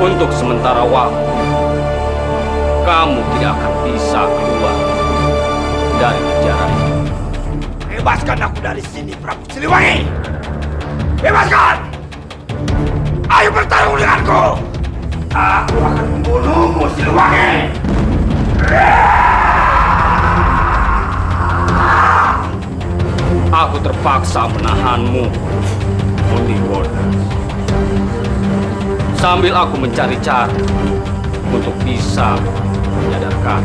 Untuk sementara waktu, kamu tidak akan bisa keluar dari penjara ini. Bebaskan aku dari sini, Prabu Siliwangi! Bebaskan! Ayo bertarung denganku! Aku akan membunuhmu, Siliwangi! Aku terpaksa menahanmu, Munding Bodas. Sambil aku mencari cara untuk bisa menyadarkan.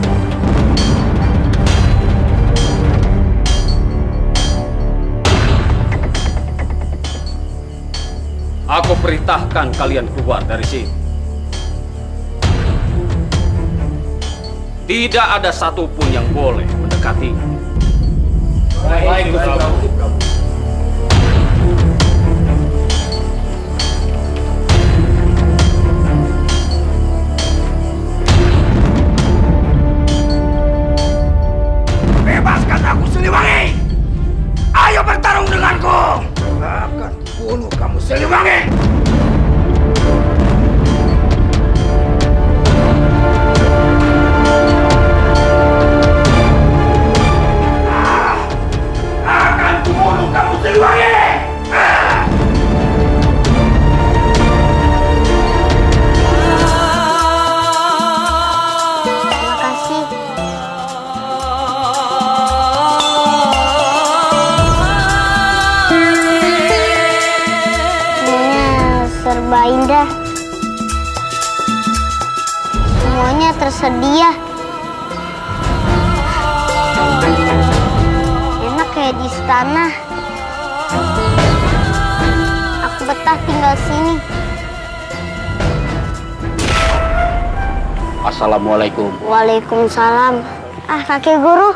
Aku perintahkan kalian keluar dari sini. Tidak ada satupun yang boleh mendekatinya. Baik, Prabu. Bebaskan aku, Siliwangi! Ayo bertarung denganku! Akan bunuh kamu, Siliwangi! Serba indah, semuanya tersedia, enak kayak di istana. Aku betah tinggal sini. Assalamualaikum. Waalaikumsalam. Kakek guru.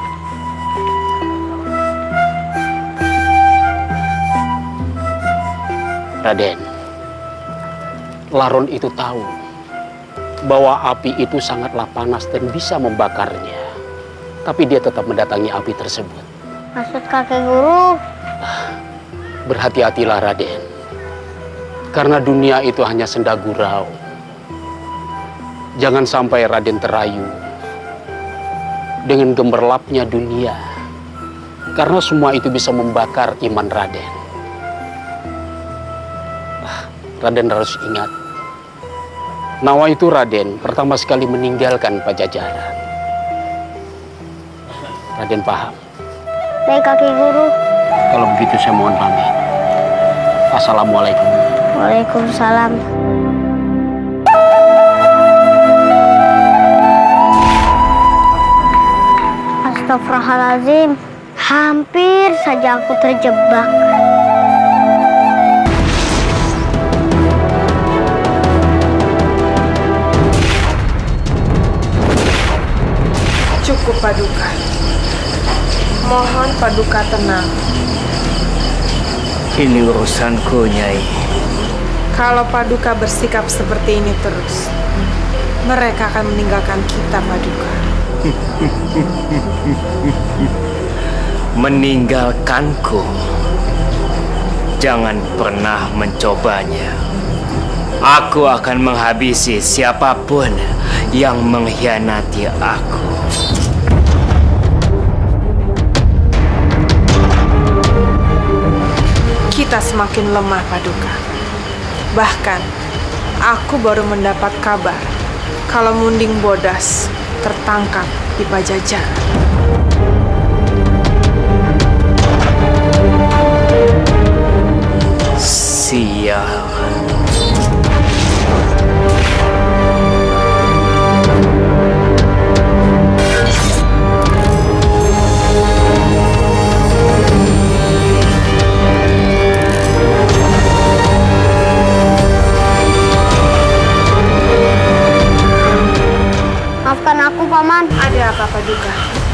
Raden, Laron itu tahu bahwa api itu sangatlah panas dan bisa membakarnya. Tapi dia tetap mendatangi api tersebut. Maksud kakek guru? Berhati-hatilah, Raden. Karena dunia itu hanya senda gurau. Jangan sampai Raden terayu dengan gemerlapnya dunia. Karena semua itu bisa membakar iman Raden. Raden harus ingat, Nawa itu Raden pertama sekali meninggalkan Pajajaran. Raden paham? Baik, kakek guru. Kalau begitu saya mohon pamit. Assalamualaikum. Waalaikumsalam. Astagfirullahaladzim. Hampir saja aku terjebak. Cukup, Paduka. Mohon Paduka tenang. Ini urusanku, Nyai. Kalau Paduka bersikap seperti ini terus, mereka akan meninggalkan kita, Paduka. Meninggalkanku? Jangan pernah mencobanya. Aku akan menghabisi siapapun yang mengkhianati aku. Kita semakin lemah, Paduka. Bahkan, aku baru mendapat kabar kalau Munding Bodas tertangkap di Pajajaran. Sial. Maafkan aku, Paman. Ada apa, Paduka?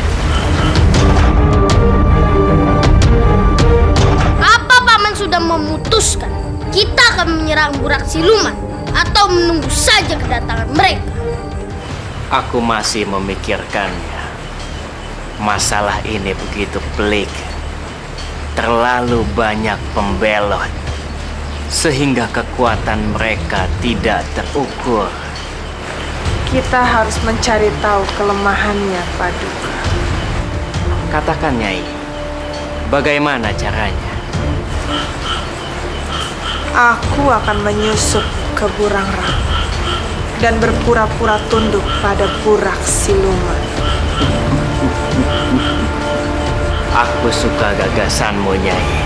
Apa Paman sudah memutuskan kita akan menyerang Burak Siluman atau menunggu saja kedatangan mereka? Aku masih memikirkannya. Masalah ini begitu pelik. Terlalu banyak pembelot. sehingga kekuatan mereka tidak terukur. Kita harus mencari tahu kelemahannya, Paduka. Katakan, Nyai, bagaimana caranya? Aku akan menyusup ke Burangrang dan berpura-pura tunduk pada Burak Siluman. Aku suka gagasanmu, Nyai.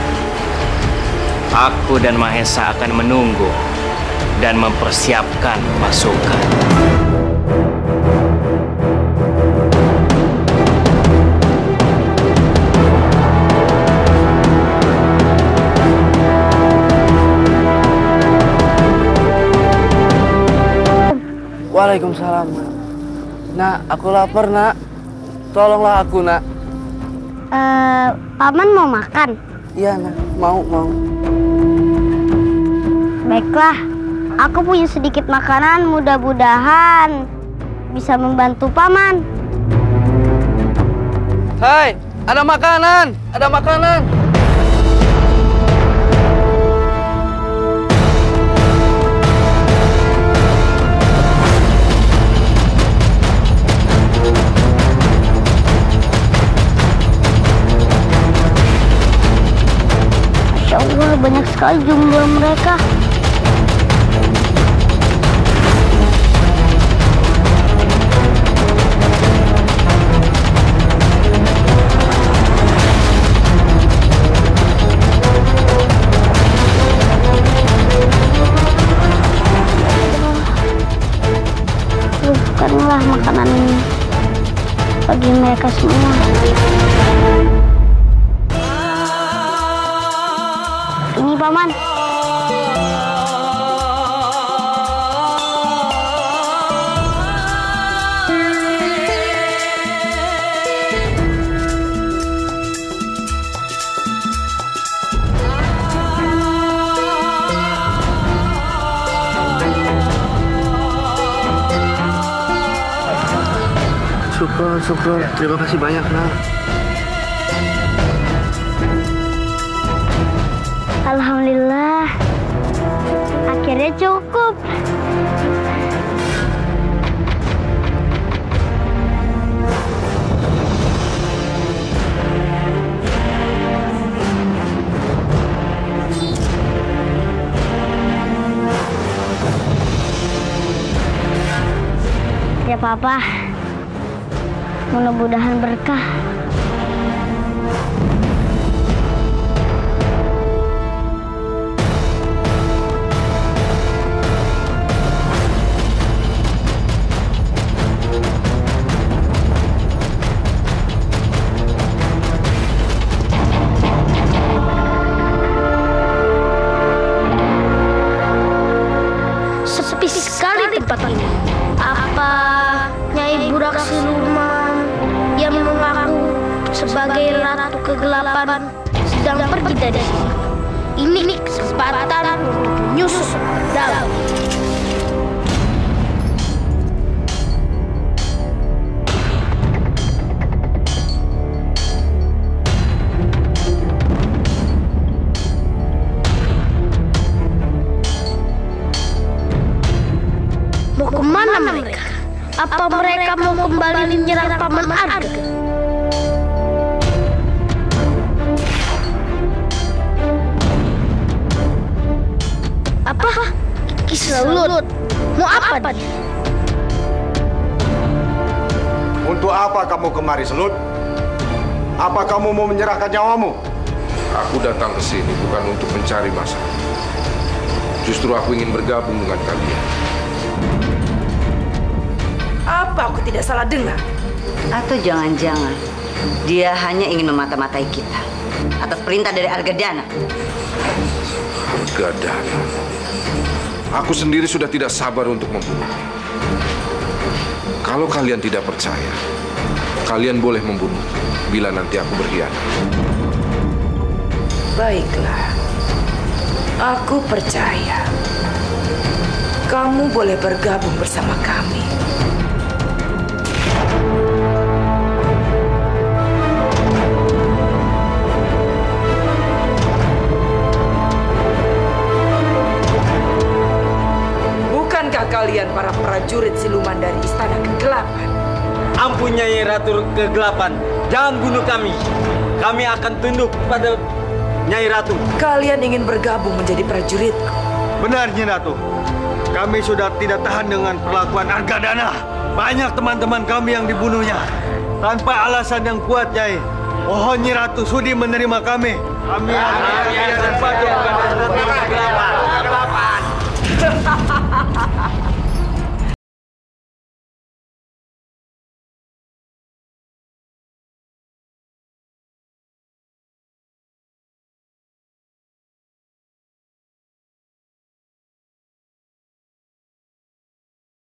Aku dan Mahesa akan menunggu dan mempersiapkan pasukan. Waalaikumsalam, Nak. Nak, aku lapar, Nak. Tolonglah aku, Nak. Paman mau makan? Iya, Nak. Mau. Baiklah, aku punya sedikit makanan, mudah-mudahan bisa membantu Paman. Hai, ada makanan! Ada makanan! Masya Allah, banyak sekali jumlah mereka. Bukanlah makanan bagi mereka semua. Ini, Paman. Syukur. Terima kasih banyak, Nak. Alhamdulillah, akhirnya cukup. Ya, Papa. Mudah-mudahan berkah. Sepi sekali tempat ini. Apa Nyai Burak Siluman yang mengaku sebagai Ratu Kegelapan sedang pergi dari sini? Ini kesempatan untuk menyusup dalam. Mau kemana mereka? Apa mereka mau kembali menyerang Paman Arga? Apa? Kiselut? Mau apa dia? Untuk apa kamu kemari, Selut? Apa kamu mau menyerahkan nyawamu? Aku datang ke sini bukan untuk mencari masalah. Justru aku ingin bergabung dengan kalian. Apa aku tidak salah dengar? Atau jangan-jangan dia hanya ingin memata-matai kita atas perintah dari Argadana. Argadana. Aku sendiri sudah tidak sabar untuk membunuhnya. Kalau kalian tidak percaya, kalian boleh membunuh bila nanti aku berkhianat. Baiklah, aku percaya. Kamu boleh bergabung bersama kami. Benaskah kalian para prajurit siluman dari Istana Kegelapan? Ampun Nyai Ratu Kegelapan, jangan bunuh kami. Kami akan tunduk pada Nyai Ratu. Kalian ingin bergabung menjadi prajuritku? Benar, Nyai Ratu. Kami sudah tidak tahan dengan perlakuan Argadana. Banyak teman-teman kami yang dibunuhnya tanpa alasan yang kuat, Nyai. Mohon Nyai Ratu sudi menerima kami. Kami akan patuh kepada Ratu Kegelapan.